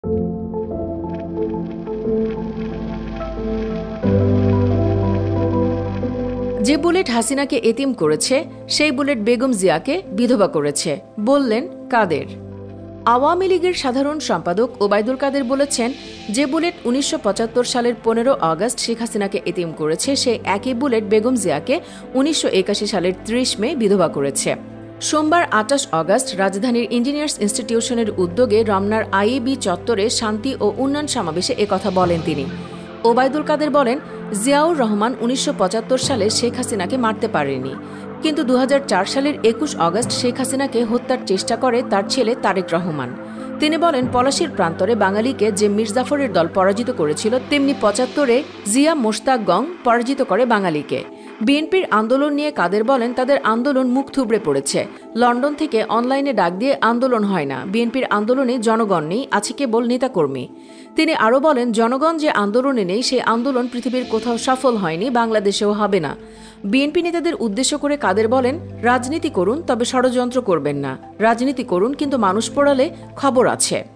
যে বুলেট হাসিনাকে এতিম করেছে সেই বুলেট বেগম জিয়াকে বিধবা করেছে, বললেন কাদের। আওয়ামী লীগের সাধারণ সম্পাদক ওবায়দুল কাদের বলেছেন, যে বুলেট ১৯৭৫ সালের ১৫ আগস্ট শেখ হাসিনাকে এতিম করেছে সেই একই বুলেট বেগম জিয়াকে ১৯৮১ সালের ৩০ মে বিধবা করেছে। সোমবার ২৮ আগস্ট রাজধানীর ইঞ্জিনিয়ার্স ইনস্টিটিউশনের উদ্যোগে রমনার আইএবি চত্বরে শান্তি ও উন্নয়ন সমাবেশে একথা বলেন তিনি। ওবায়দুল কাদের বলেন, জিয়াউর রহমান ১৯৭৫ সালে শেখ হাসিনাকে মারতে পারেনি, কিন্তু ২০০৪ সালের ২১ আগস্ট শেখ হাসিনাকে হত্যার চেষ্টা করে তার ছেলে তারেক রহমান। তিনি বলেন, পলাশীর প্রান্তরে বাঙালিকে যে মীর জাফরের দল পরাজিত করেছিল, তেমনি ৭৫-এ জিয়া মোশতাক গং পরাজিত করে বাঙালিকে। বিএনপির আন্দোলন নিয়ে কাদের বলেন, তাদের আন্দোলন মুখ থুবড়ে পড়েছে। লন্ডন থেকে অনলাইনে ডাক দিয়ে আন্দোলন হয় না। বিএনপির আন্দোলনে জনগণ নেই, আছে কেবল নেতাকর্মী। তিনি আরও বলেন, জনগণ যে আন্দোলনে নেই সেই আন্দোলন পৃথিবীর কোথাও সফল হয়নি, বাংলাদেশেও হবে না। বিএনপি নেতাদের উদ্দেশ্য করে কাদের বলেন, রাজনীতি করুন তবে ষড়যন্ত্র করবেন না। রাজনীতি করুন কিন্তু মানুষ পোড়ালে খবর আছে।